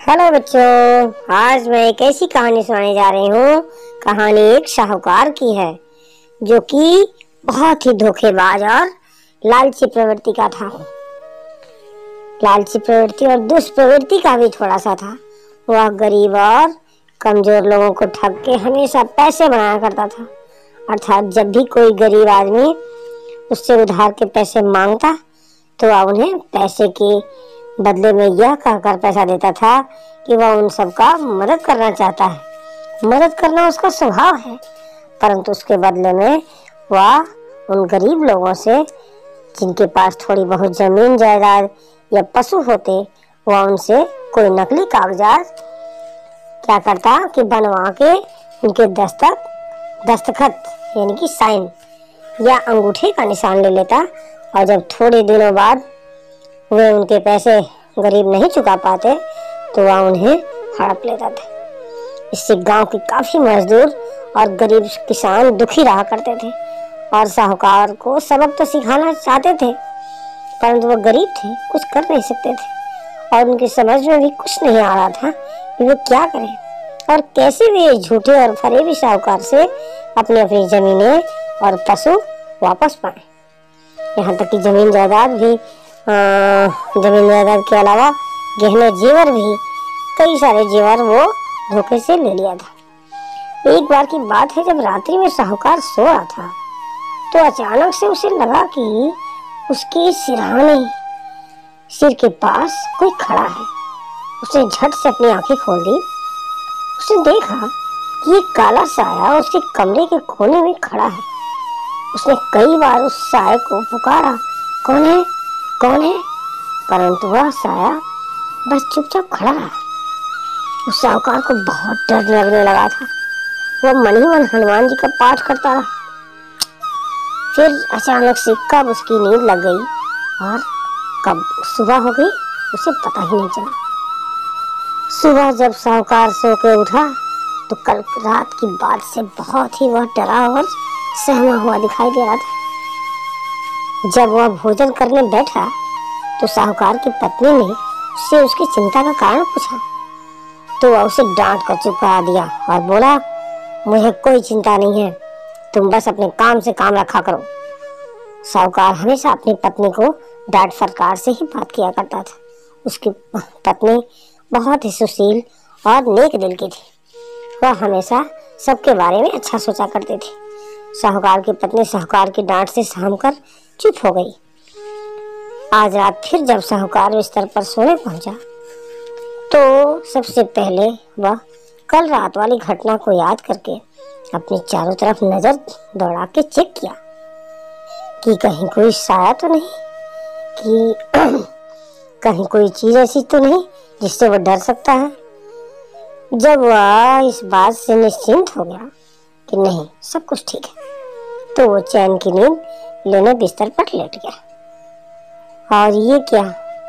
Hello बच्चों, आज मैं एक ऐसी कहानी सुनाने जा रही हूँ। कहानी एक शाहूकार की है जो कि बहुत ही धोखेबाज और लालची प्रवृत्ति का था। लालची प्रवृत्ति और दुष्प्रवृत्ति का भी थोड़ा सा था। वह गरीब और कमजोर लोगों को ठग के हमेशा पैसे बनाया करता था। अर्थात जब भी कोई गरीब आदमी उससे उधार के पैसे मांगता तो वह उन्हें पैसे के बदले में यह कहकर पैसा देता था कि वह उन सबका मदद करना चाहता है। मदद करना उसका स्वभाव है, परंतु उसके बदले में वह उन गरीब लोगों से जिनके पास थोड़ी बहुत जमीन जायदाद या पशु होते, वह उनसे कोई नकली कागजात क्या करता कि बनवा के उनके दस्तखत यानी कि साइन या अंगूठे का निशान ले लेता। और जब थोड़े दिनों बाद वे उनके पैसे गरीब नहीं चुका पाते तो वह उन्हें हड़प लेता था। इससे गांव के काफी मजदूर और गरीब किसान दुखी रहा करते थे और साहूकार को सबक तो सिखाना चाहते थे, परंतु वह गरीब थे, कुछ कर नहीं सकते थे और उनकी समझ में भी कुछ नहीं आ रहा था कि वे क्या करें और कैसे वे झूठे और फरेबी साहूकार से अपनी अपनी जमीनें और पशु वापस पाए। यहाँ तक कि जमीन जायदाद के अलावा गहने जेवर भी, कई सारे जेवर वो धोखे से ले लिया था। एक बार की बात है, जब रात्रि में साहूकार सो रहा था तो अचानक से उसे लगा कि उसके सिर के पास कोई खड़ा है। उसने झट से अपनी आंखें खोल दी। उसने देखा कि एक काला साया उसके कमरे के कोने में खड़ा है। उसने कई बार उस साये को पुकारा, कौन है, कौन है, परंतु वह साया बस चुपचाप खड़ा रहा। उस साहूकार को बहुत डर लगने लगा था। वह मन ही मन हनुमान जी का पाठ करता रहा। फिर अचानक से कब उसकी नींद लग गई और कब सुबह हो गई उसे पता ही नहीं चला। सुबह जब साहूकार सो के उठा तो कल रात की बात से बहुत ही वह डरा और सहमा हुआ दिखाई दे रहा था। जब वह भोजन करने बैठा तो साहूकार की पत्नी ने उससे उसकी चिंता का कारण पूछा तो वह उसे डांट कर चुप करा दिया और बोला, मुझे कोई चिंता नहीं है, तुम बस अपने काम से काम रखा करो। साहूकार हमेशा अपनी पत्नी को डांट फटकार से ही बात किया करता था। उसकी पत्नी बहुत ही सुशील और नेक दिल की थी। वह हमेशा सबके बारे में अच्छा सोचा करती थी। साहूकार की पत्नी साहूकार की डांट से सहम कर चुप हो गई। आज रात फिर जब साहूकार बिस्तर पर सोने पहुंचा तो सबसे पहले वह कल रात वाली घटना को याद करके अपनी चारों तरफ नजर दौड़ा के चेक किया कि कहीं कोई साया तो नहीं, कि कहीं कोई चीज ऐसी तो नहीं जिससे वह डर सकता है। जब वह इस बात से निश्चिंत हो गया कि नहीं, सब कुछ ठीक है, तो वो चैन की नींद लेने बिस्तर पर लेट गया। और ये क्या,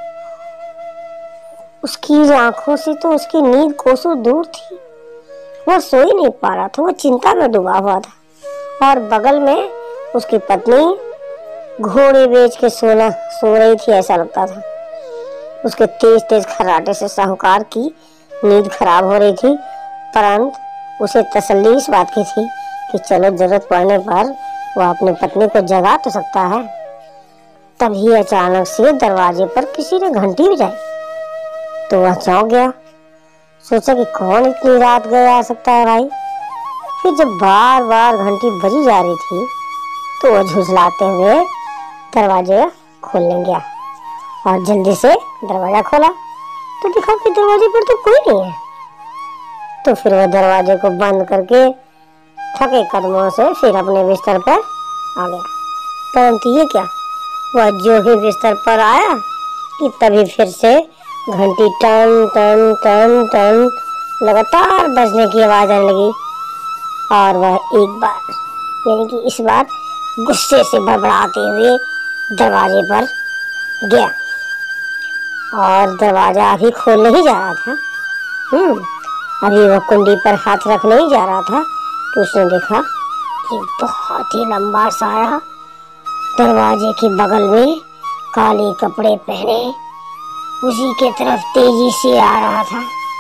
उसकी आंखों से तो उसकी नींद कोसों दूर थी। वह सो ही नहीं पा रहा था, वो चिंता में डूबा हुआ था और बगल में उसकी पत्नी घोड़े बेच के सो रही थी, ऐसा लगता था। उसके तेज तेज खर्राटे से साहूकार की नींद खराब हो रही थी, परंतु उसे तसल्ली इस बात की थी कि चलो जरूरत पड़ने पर वह अपनी पत्नी को जगा तो सकता है। तभी अचानक से दरवाजे पर किसी ने घंटी बजाई तो वह चौंक गया। सोचा कि कौन इतनी रात गए आ सकता है भाई। फिर जब बार बार घंटी बजी जा रही थी तो वह झुझलाते हुए दरवाजे खोलने गया और जल्दी से दरवाजा खोला तो देखा कि दरवाजे पर तो कोई नहीं है। तो फिर वह दरवाजे को बंद करके थके कदमों से फिर अपने बिस्तर पर आ गया। परंतु ये क्या, वह जो ही बिस्तर पर आया कि तभी फिर से घंटी टन टन टन टन लगातार बजने की आवाज आने लगी और वह एक बार यानी कि इस बार गुस्से से बड़बड़ाते हुए दरवाजे पर गया और दरवाजा अभी खोलने ही जा रहा था। अभी वह कुंडी पर हाथ रखने ही जा रहा था तो उसने देखा कि बहुत ही लंबा साया दरवाजे के बगल में काले कपड़े पहने उसी के तरफ तेजी से आ रहा था।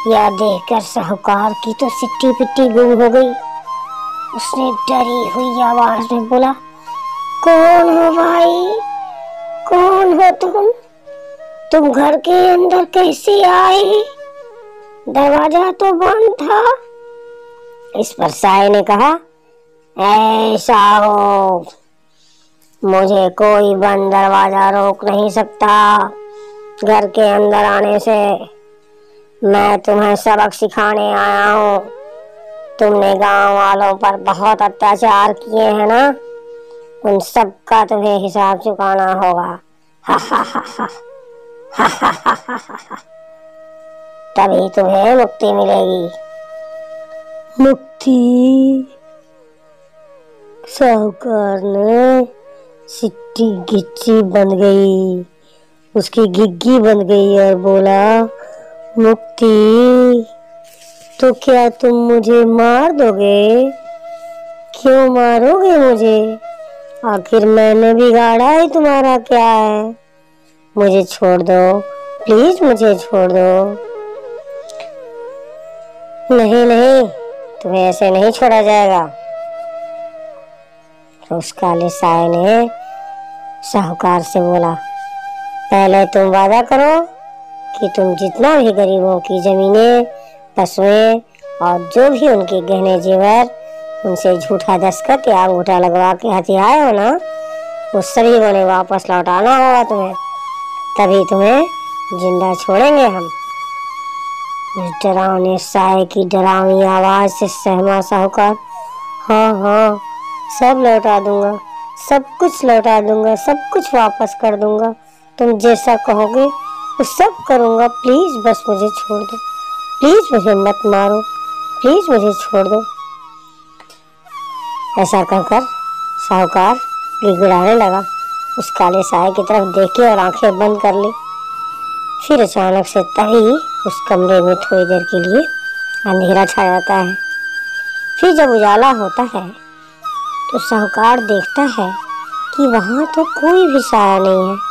यह देखकर साहूकार की तो सिट्टी पिट्टी गुम हो गई। उसने डरी हुई आवाज में बोला, कौन हो भाई, कौन हो तुम? तुम घर के अंदर कैसे आए? दरवाजा तो बंद था। इस पर साये ने कहा, ऐसा हो, मुझे कोई बंद दरवाजा रोक नहीं सकता घर के अंदर आने से। मैं तुम्हें सबक सिखाने आया हूँ। तुमने गांव वालों पर बहुत अत्याचार किए हैं ना, उन सब का तुम्हें हिसाब चुकाना होगा। हा हा हा हा हा हा हा हा हा। तभी तुम्हें मुक्ति मिलेगी। मुक्ति? साहूकार ने सिट्टी गिच्ची बन गई, उसकी गिग्गी बन गई और बोला, मुक्ति? तो क्या तुम मुझे मार दोगे? क्यों मारोगे मुझे? आखिर मैंने बिगाड़ा ही तुम्हारा क्या है? मुझे छोड़ दो, प्लीज मुझे छोड़ दो। नहीं नहीं, तुम्हें ऐसे नहीं छोड़ा जाएगा। तो उस काले साये ने साहूकार से बोला, पहले तुम वादा करो कि तुम जितना भी गरीबों की जमीनें, पशुएं और जो भी उनके गहने जेवर उनसे झूठा दस्तखत या अंगूठा लगवा के हथियाए हो ना, वो सभी उन्हें वापस लौटाना होगा तुम्हें, तभी तुम्हें जिंदा छोड़ेंगे हम। उस डरावने साये की डरावनी आवाज से सहमा साहूकार, हाँ हाँ, सब लौटा दूंगा, सब कुछ लौटा दूंगा, सब कुछ वापस कर दूंगा। तुम जैसा कहोगे वो सब करूंगा। प्लीज बस मुझे छोड़ दो, प्लीज मुझे मत मारो, प्लीज मुझे छोड़ दो। ऐसा कहकर साहूकार गिड़गिड़ाने लगा। उस काले साये की तरफ देखे और आंखें बंद कर ली। फिर अचानक से तभी उस कमरे में थोड़ी देर के लिए अंधेरा छा जाता है। फिर जब उजाला होता है तो साहूकार देखता है कि वहां तो कोई भी साया नहीं है।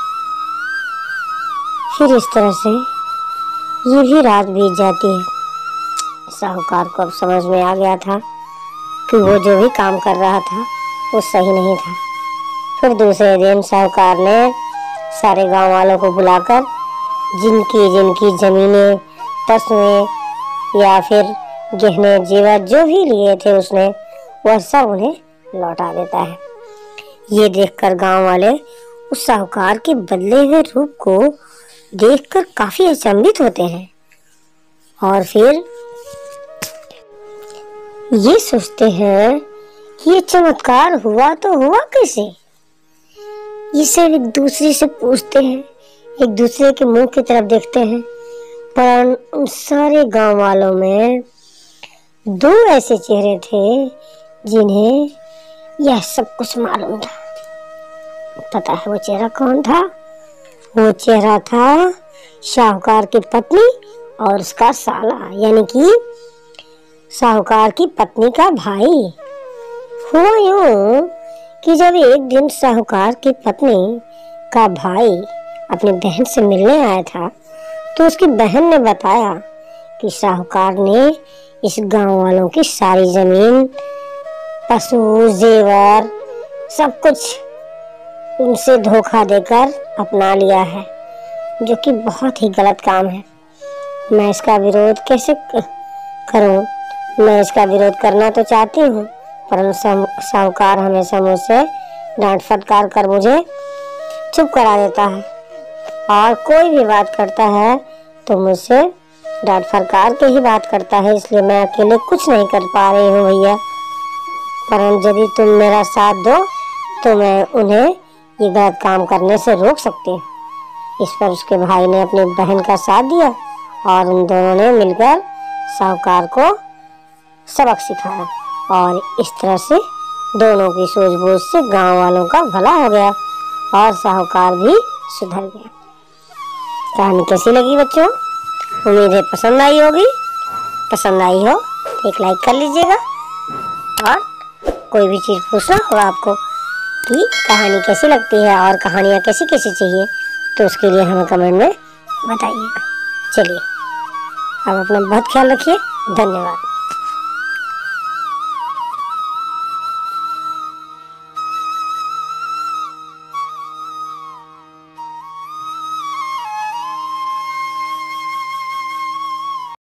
फिर इस तरह से ये भी रात बीत जाती है। साहूकार को अब समझ में आ गया था कि वो जो भी काम कर रहा था वो सही नहीं था। फिर दूसरे दिन साहूकार ने सारे गांव वालों को बुलाकर जिनकी जिनकी जमीनें, पशुएं या फिर गहने जेवर जो भी लिए थे उसने, वह सब उन्हें लौटा देता है। ये देखकर गांव वाले उस साहूकार के बदले हुए रूप को देखकर काफी अचंभित होते हैं और फिर ये सोचते हैं कि ये चमत्कार हुआ तो हुआ कैसे। ये सब एक दूसरे से पूछते हैं, एक दूसरे के मुंह की तरफ देखते हैं, पर उन सारे गांव वालों में दो ऐसे चेहरे थे जिन्हें यह सब कुछ मालूम था। पता है वो चेहरा कौन था? वो चेहरा था साहूकार की पत्नी और उसका साला, यानी कि साहूकार की पत्नी का भाई। हुआ यूं कि जब एक दिन साहूकार की पत्नी का भाई अपनी बहन से मिलने आया था तो उसकी बहन ने बताया कि साहूकार ने इस गांव वालों की सारी जमीन, पशु, जेवर सब कुछ उनसे धोखा देकर अपना लिया है, जो कि बहुत ही गलत काम है। मैं इसका विरोध कैसे करूं? मैं इसका विरोध करना तो चाहती हूँ, परंतु साहूकार हमेशा मुझसे डांट फटकार कर मुझे चुप करा देता है और कोई भी बात करता है तो मुझसे डांट फटकार के ही बात करता है, इसलिए मैं अकेले कुछ नहीं कर पा रही हूँ भैया। परंतु यदि तुम मेरा साथ दो तो मैं उन्हें ये गलत काम करने से रोक सकती हूँ। इस पर उसके भाई ने अपनी बहन का साथ दिया और उन दोनों ने मिलकर साहूकार को सबक सिखाया और इस तरह से दोनों की सूझबूझ से गांव वालों का भला हो गया और साहूकार भी सुधर गया। कहानी कैसी लगी बच्चों? उम्मीद है पसंद आई होगी। पसंद आई हो तो एक लाइक कर लीजिएगा और कोई भी चीज़ पूछना होगा आपको कि कहानी कैसी लगती है और कहानियाँ कैसी कैसी चाहिए तो उसके लिए हमें कमेंट में बताइएगा। चलिए। आप अपना बहुत ख्याल रखिए। धन्यवाद।